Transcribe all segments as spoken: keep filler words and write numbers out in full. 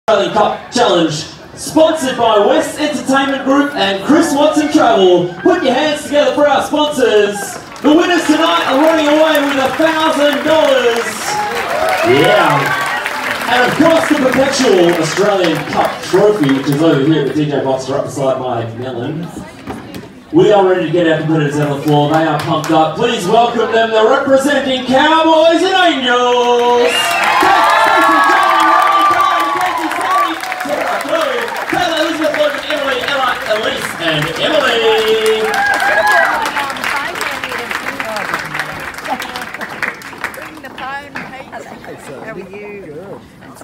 Australian Cup Challenge, sponsored by West Entertainment Group and Chris Watson Travel. Put your hands together for our sponsors. The winners tonight are running away with a thousand dollars. Yeah. And of course the perpetual Australian Cup trophy, which is over here at the D J box right beside my melon. We are ready to get our competitors on the floor. They are pumped up. Please welcome them. They're representing Cowboys and Angels. And Emily! Bring the phone, Pete. How are you?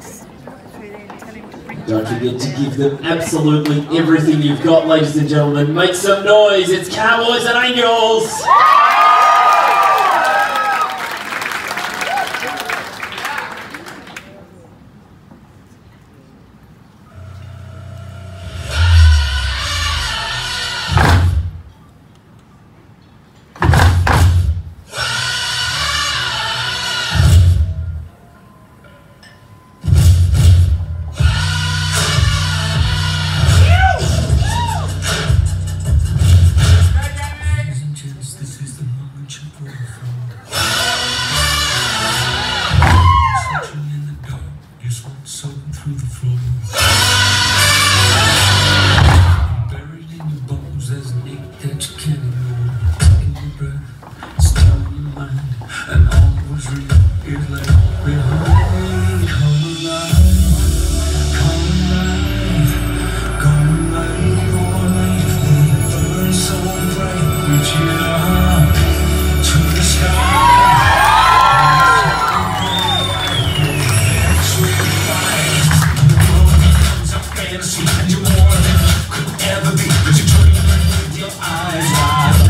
Don't forget to give them absolutely everything you've got, ladies and gentlemen. Make some noise. It's Cowboys and Angels! Through the floor, buried in your bones, there's an ache that you can't ignore. Taking your breath, still in your mind, and all that was real is left behind. Come alive, come alive, come alive, come alive. Burn so bright, reach it up to the sky. And you're more than you could ever be, but you dream with your eyes wide.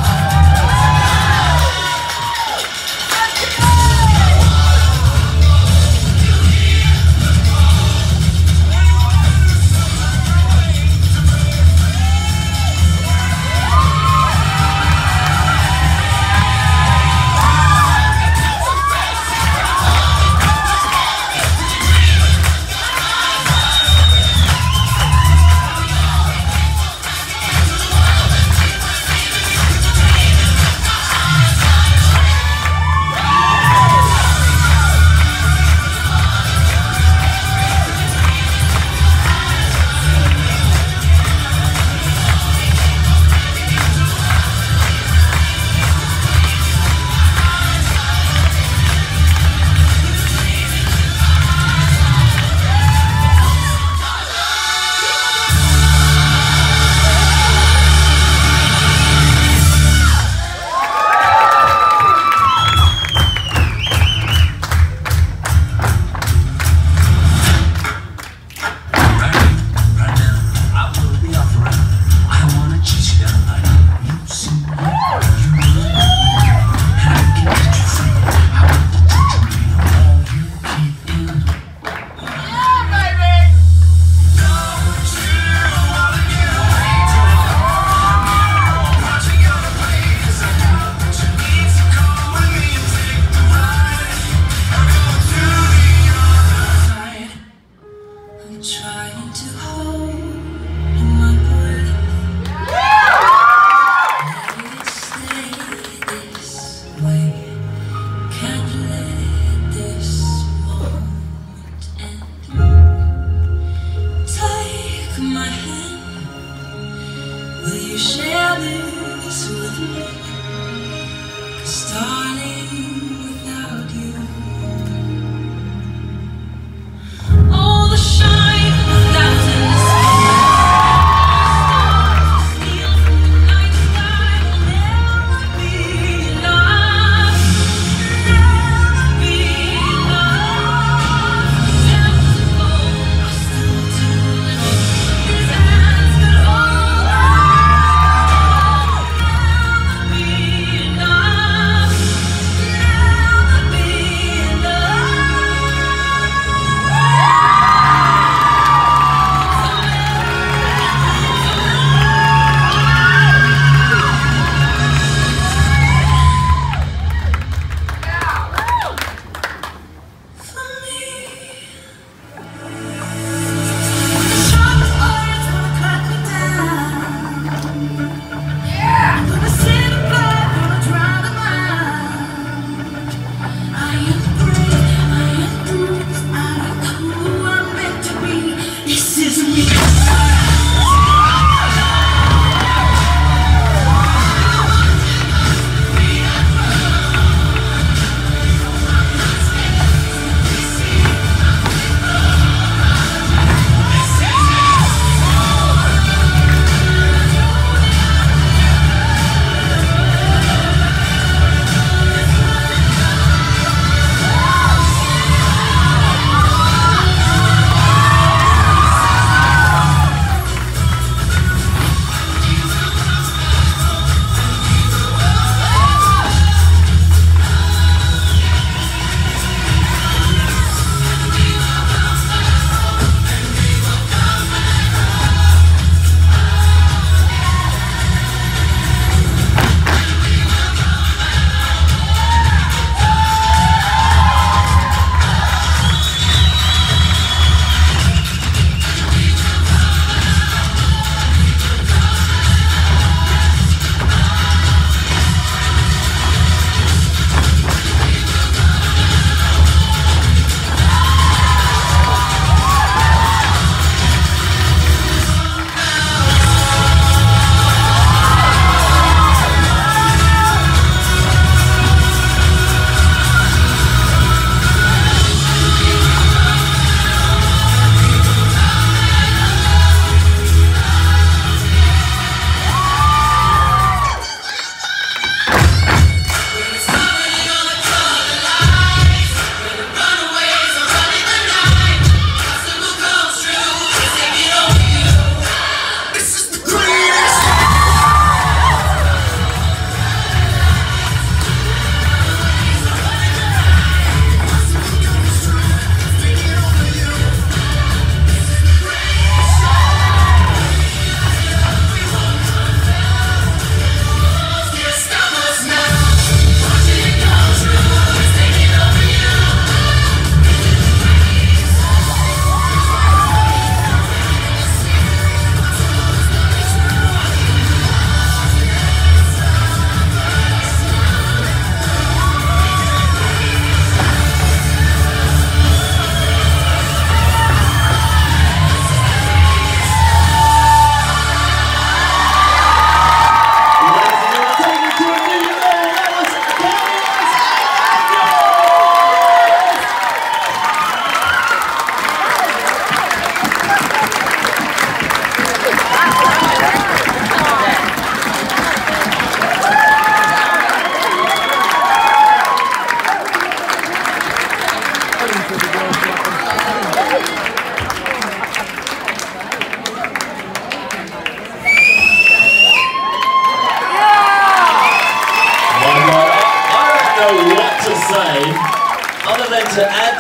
Trying to hold my breath. Let it stay this way. Can't let this moment end. Take my hand. Will you share this with me? 'Cause starting without you, all the shine. Be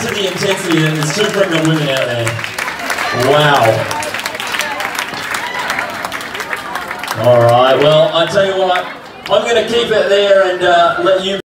to the intensity that there's two pregnant women out there. Wow. Alright, well, I tell you what, I'm going to keep it there and uh, let you